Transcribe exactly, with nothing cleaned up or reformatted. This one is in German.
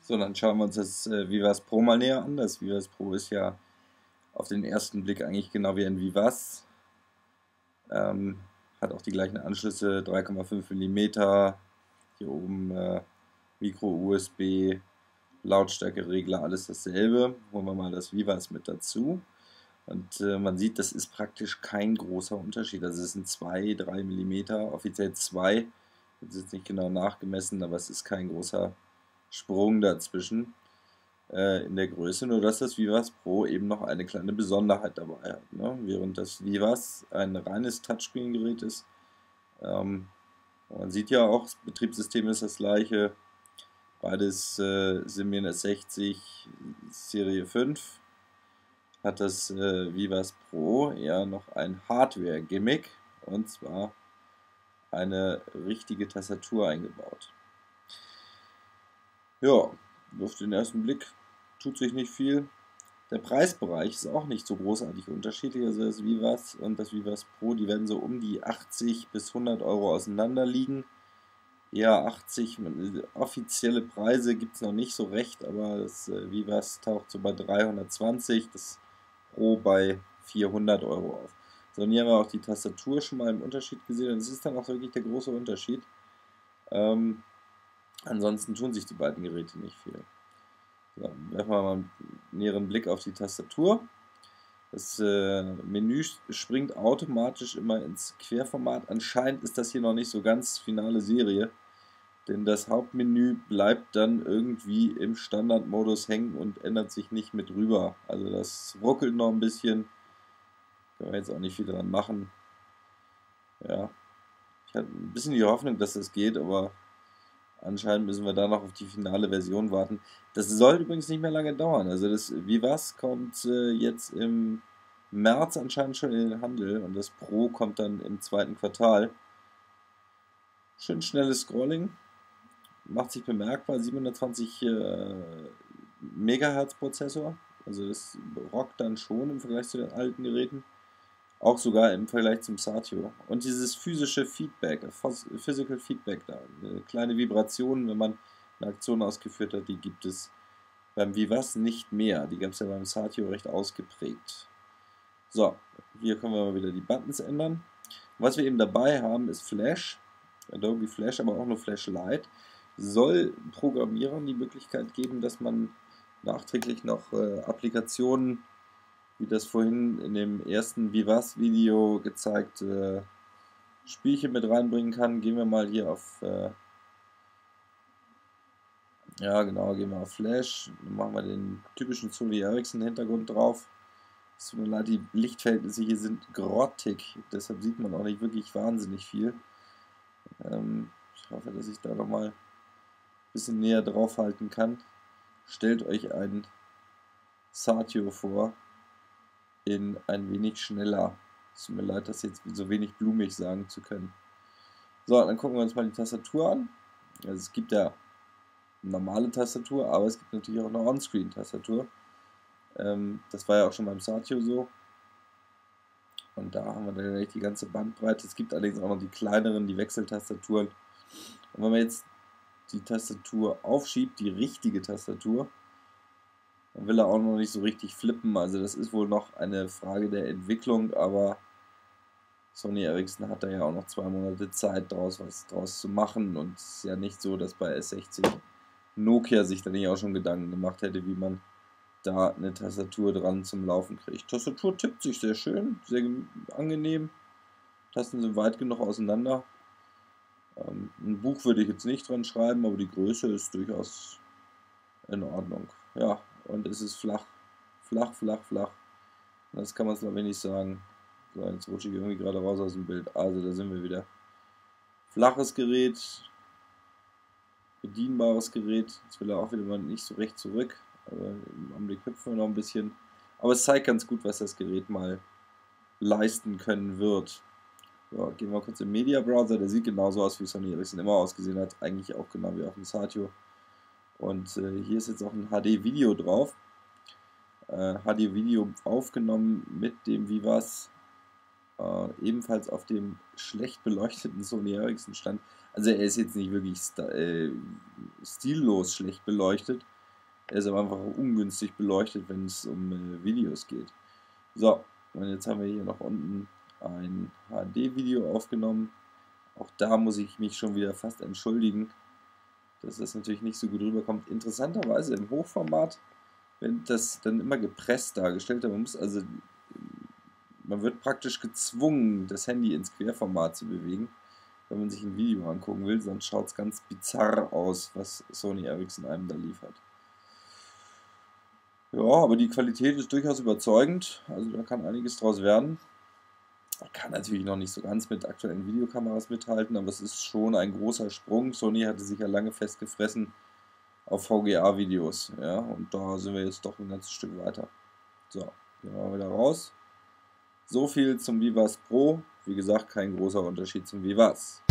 So, dann schauen wir uns das äh, Vivas Pro mal näher an. Das Vivas Pro ist ja auf den ersten Blick eigentlich genau wie ein Vivas. Ähm, hat auch die gleichen Anschlüsse, drei Komma fünf Millimeter, hier oben äh, Micro-U S B, Lautstärkeregler, alles dasselbe. Holen wir mal das Vivas mit dazu. Und äh, man sieht, das ist praktisch kein großer Unterschied. Also es sind zwei, drei Millimeter, offiziell zwei. Das ist jetzt nicht genau nachgemessen, aber es ist kein großer Sprung dazwischen äh, in der Größe, nur dass das Vivas Pro eben noch eine kleine Besonderheit dabei hat. Ne? Während das Vivas ein reines Touchscreen-Gerät ist, ähm, man sieht ja auch, das Betriebssystem ist das gleiche, beides äh, Symbian S sechzig Serie fünf, hat das äh, Vivas Pro eher noch ein Hardware-Gimmick, und zwar eine richtige Tastatur eingebaut. Ja, auf den ersten Blick tut sich nicht viel. Der Preisbereich ist auch nicht so großartig unterschiedlich. Also das Vivas und das Vivas Pro, die werden so um die achtzig bis hundert Euro auseinander liegen. Eher achtzig, offizielle Preise gibt es noch nicht so recht, aber das äh, Vivas taucht so bei dreihundertzwanzig, das Pro bei vierhundert Euro auf. So, und hier haben wir auch die Tastatur schon mal im Unterschied gesehen, und es ist dann auch wirklich der große Unterschied. Ähm, ansonsten tun sich die beiden Geräte nicht viel. So, werfen wir mal einen näheren Blick auf die Tastatur. Das äh, Menü springt automatisch immer ins Querformat. Anscheinend ist das hier noch nicht so ganz finale Serie, denn das Hauptmenü bleibt dann irgendwie im Standardmodus hängen und ändert sich nicht mit rüber. Also das ruckelt noch ein bisschen. Können wir jetzt auch nicht viel dran machen. Ja, ich hatte ein bisschen die Hoffnung, dass das geht, aber anscheinend müssen wir da noch auf die finale Version warten. Das soll übrigens nicht mehr lange dauern. Also das Vivas kommt äh, jetzt im März anscheinend schon in den Handel, und das Pro kommt dann im zweiten Quartal. Schön schnelles Scrolling, macht sich bemerkbar, siebenhundertzwanzig äh, Megahertz Prozessor. Also das rockt dann schon im Vergleich zu den alten Geräten. Auch sogar im Vergleich zum Satio. Und dieses physische Feedback, Physical Feedback da, eine kleine Vibration, wenn man eine Aktion ausgeführt hat, die gibt es beim Vivas nicht mehr. Die gab es ja beim Satio recht ausgeprägt. So, hier können wir mal wieder die Buttons ändern. Was wir eben dabei haben, ist Flash, Adobe Flash, aber auch nur Flash Lite. Soll Programmierern die Möglichkeit geben, dass man nachträglich noch äh, Applikationen, wie das vorhin in dem ersten Vivas-Video gezeigte äh, Spielchen mit reinbringen kann. Gehen wir mal hier auf, äh, ja genau, gehen wir auf Flash, dann machen wir den typischen Sony Ericsson Hintergrund drauf. Es tut mir leid, die Lichtverhältnisse hier sind grottig, deshalb sieht man auch nicht wirklich wahnsinnig viel. Ähm, ich hoffe, dass ich da nochmal ein bisschen näher drauf halten kann. Stellt euch ein Satio vor, in ein wenig schneller. Es tut mir leid, das jetzt so wenig blumig sagen zu können. So, dann gucken wir uns mal die Tastatur an. Also es gibt ja eine normale Tastatur, aber es gibt natürlich auch eine On-Screen-Tastatur. Ähm, das war ja auch schon beim Satio so. Und da haben wir dann gleich die ganze Bandbreite. Es gibt allerdings auch noch die kleineren, die Wechseltastaturen. Und wenn man jetzt die Tastatur aufschiebt, die richtige Tastatur, dann will er auch noch nicht so richtig flippen. Also das ist wohl noch eine Frage der Entwicklung, aber Sony Ericsson hat da ja auch noch zwei Monate Zeit, daraus was draus zu machen. Und es ist ja nicht so, dass bei S sechzig Nokia sich da nicht auch schon Gedanken gemacht hätte, wie man da eine Tastatur dran zum Laufen kriegt. Tastatur tippt sich sehr schön, sehr angenehm. Tasten sind weit genug auseinander. Ähm, ein Buch würde ich jetzt nicht dran schreiben, aber die Größe ist durchaus in Ordnung. Ja, und es ist flach. Flach, flach, flach. Das kann man es noch wenig sagen. So, jetzt rutsche ich irgendwie gerade raus aus dem Bild. Also, da sind wir wieder. Flaches Gerät. Bedienbares Gerät. Jetzt will er auch wieder mal nicht so recht zurück. Aber im Augenblick hüpfen wir noch ein bisschen. Aber es zeigt ganz gut, was das Gerät mal leisten können wird. So, gehen wir kurz im Media Browser. Der sieht genauso aus, wie Sony Ericsson immer ausgesehen hat. Eigentlich auch genau wie auf dem Satio. Und äh, hier ist jetzt auch ein H D-Video drauf. Äh, H D-Video aufgenommen mit dem Vivas. Äh, ebenfalls auf dem schlecht beleuchteten Sony Ericsson stand. Also er ist jetzt nicht wirklich st äh, stillos schlecht beleuchtet. Er ist aber einfach ungünstig beleuchtet, wenn es um äh, Videos geht. So, und jetzt haben wir hier noch unten ein H D-Video aufgenommen. Auch da muss ich mich schon wieder fast entschuldigen, dass das natürlich nicht so gut rüberkommt. Interessanterweise im Hochformat wird das dann immer gepresst dargestellt. Man muss also, man wird praktisch gezwungen, das Handy ins Querformat zu bewegen, wenn man sich ein Video angucken will, sonst schaut es ganz bizarr aus, was Sony Ericsson einem da liefert. Ja, aber die Qualität ist durchaus überzeugend, also da kann einiges draus werden. Kann natürlich noch nicht so ganz mit aktuellen Videokameras mithalten, aber es ist schon ein großer Sprung. Sony hatte sich ja lange festgefressen auf V G A-Videos, ja, und da sind wir jetzt doch ein ganzes Stück weiter. So, gehen wir mal wieder raus. So viel zum Vivas Pro. Wie gesagt, kein großer Unterschied zum Vivas.